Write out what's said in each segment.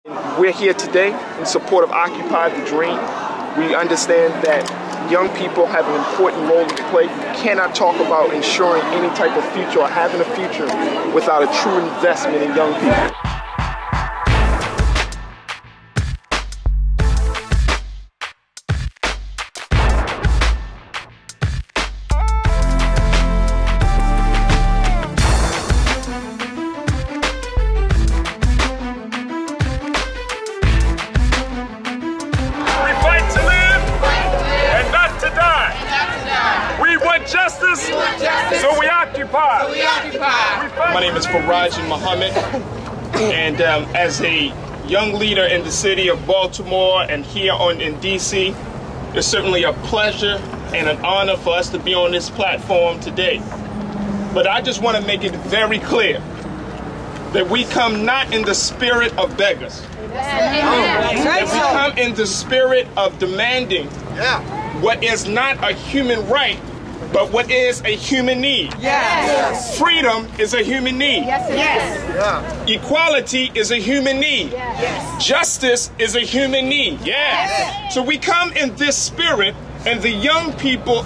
We're here today in support of Occupy the Dream. We understand that young people have an important role to play. You cannot talk about ensuring any type of future or having a future without a true investment in young people. Justice, so we occupy. My name is Farajii Muhammad, and as a young leader in the city of Baltimore and here in DC, it's certainly a pleasure and an honor for us to be on this platform today. But I just want to make it very clear that we come not in the spirit of beggars. That we come in the spirit of demanding what is not a human right, but what is a human need. Yes. Freedom is a human need. Yes. Equality is a human need. Yes. Justice is a human need. Yes. So we come in this spirit, and the young people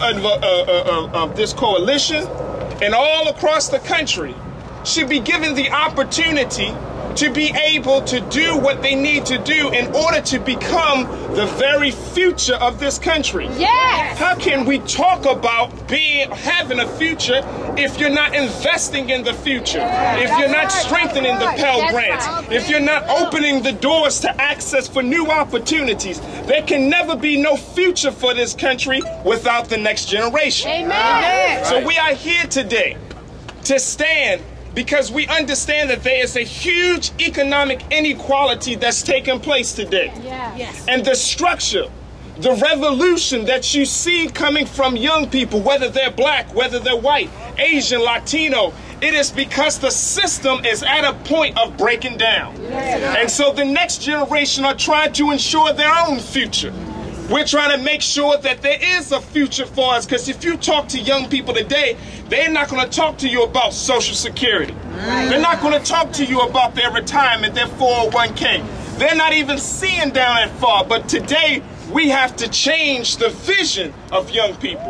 of this coalition and all across the country should be given the opportunity to be able to do what they need to do in order to become the very future of this country. Yes. How can we talk about having a future if you're not investing in the future? If you're not strengthening the Pell Grants? If you're not opening the doors to access for new opportunities? There can never be no future for this country without the next generation. Amen. So we are here today to stand because we understand that there is a huge economic inequality that's taking place today. Yes. And the structure, the revolution that you see coming from young people, whether they're black, whether they're white, Asian, Latino, it is because the system is at a point of breaking down. Yes. And so the next generation are trying to ensure their own future. We're trying to make sure that there is a future for us, because if you talk to young people today, they're not going to talk to you about Social Security. They're not going to talk to you about their retirement, their 401k. They're not even seeing down that far. But today, we have to change the vision of young people.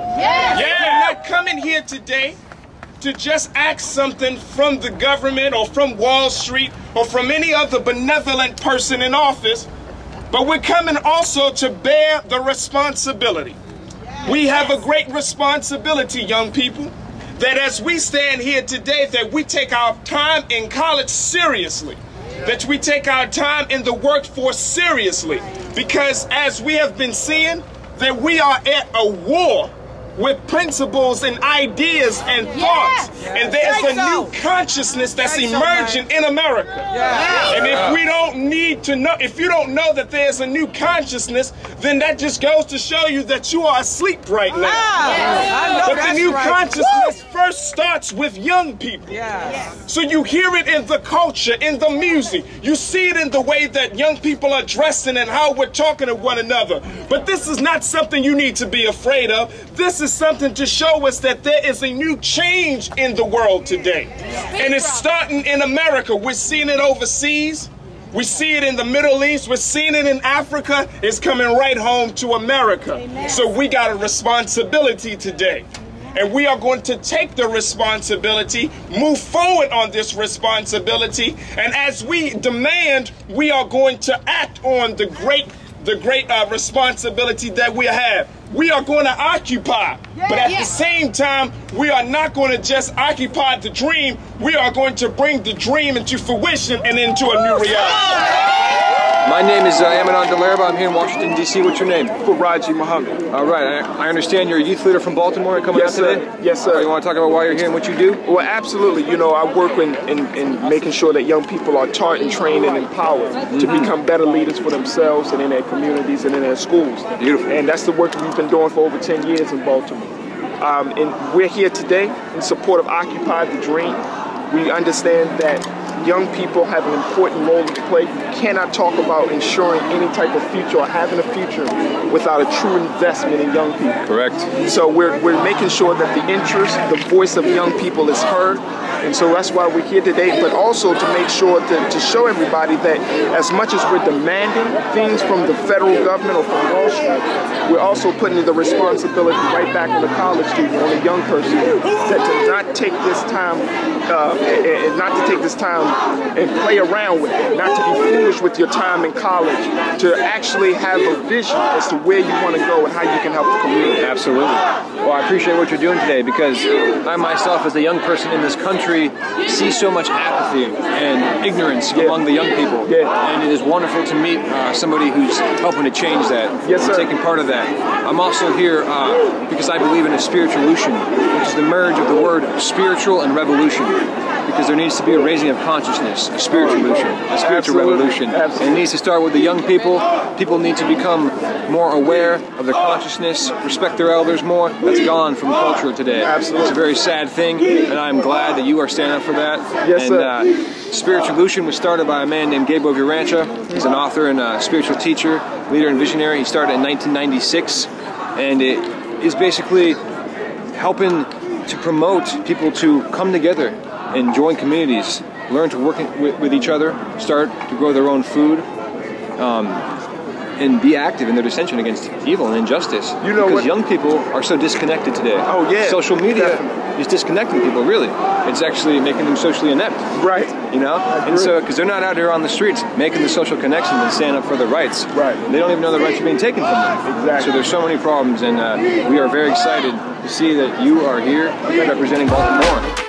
We're not coming here today to just ask something from the government or from Wall Street or from any other benevolent person in office. But we're coming also to bear the responsibility. We have a great responsibility, young people, that as we stand here today, that we take our time in college seriously, that we take our time in the workforce seriously, because as we have been seeing, that we are at a war with principles and ideas and thoughts. And there's a new consciousness that's emerging in America. And if we don't need to know, if you don't know that there's a new consciousness, then that just goes to show you that you are asleep right now. But the new consciousness first starts with young people. So you hear it in the culture, in the music. You see it in the way that young people are dressing and how we're talking to one another. But this is not something you need to be afraid of. This is something to show us that there is a new change in the world today. And it's starting in America. We're seeing it overseas. We see it in the Middle East. We're seeing it in Africa. It's coming right home to America. So we got a responsibility today. And we are going to take the responsibility, move forward on this responsibility. And as we demand, we are going to act on the great responsibility that we have. We are going to occupy, but at the same time, we are not going to just occupy the dream. We are going to bring the dream into fruition and into a new reality. My name is Amanon Delarba. I'm here in Washington, D.C. What's your name? Farajii Muhammad. All right. I understand you're a youth leader from Baltimore coming out today? Yes, sir. You want to talk about why you're here and what you do? Well, absolutely. You know, I work in making sure that young people are taught and trained and empowered to become better leaders for themselves and in their communities and in their schools. Beautiful. And that's the work that we've been doing for over 10 years in Baltimore. And we're here today in support of Occupy the Dream. We understand that young people have an important role to play. You cannot talk about ensuring any type of future or having a future without a true investment in young people. Correct. So we're making sure that the interest, the voice of young people is heard, And so that's why we're here today, but also to make sure to show everybody that as much as we're demanding things from the federal government or from Wall Street, we're also putting the responsibility right back on the college student, on the young person, that to not take this time and play around with it, not to be foolish with your time in college, to actually have a vision as to where you want to go and how you can help the community. Absolutely. Well, I appreciate what you're doing today, because I myself, as a young person in this country, see so much apathy and ignorance among the young people. And it is wonderful to meet somebody who's helping to change that. Yes, sir. Taking part of that. I'm also here because I believe in a spiritualution, which is the merge of the word spiritual and revolution. Because there needs to be a raising of consciousness, a spiritualution, a spiritual revolution. And it needs to start with the young people. People need to become more aware of their consciousness, respect their elders more. That's gone from culture today. Absolutely. It's a very sad thing, and I'm glad that you are standing up for that. Yes, sir. Spiritualution was started by a man named Gabriel of Urantia. He's an author and a spiritual teacher, leader and visionary. He started in 1996, and it is basically helping to promote people to come together and join communities, learn to work with each other, start to grow their own food, and be active in their dissension against evil and injustice. You know, because young people are so disconnected today. Oh yeah. Social media is disconnecting people, really. It's actually making them socially inept. Right. You know? And so, because they're not out here on the streets making the social connections and standing up for their rights. Right. They don't even know the rights are being taken from them. Exactly. So there's so many problems, and we are very excited to see that you are here representing Baltimore.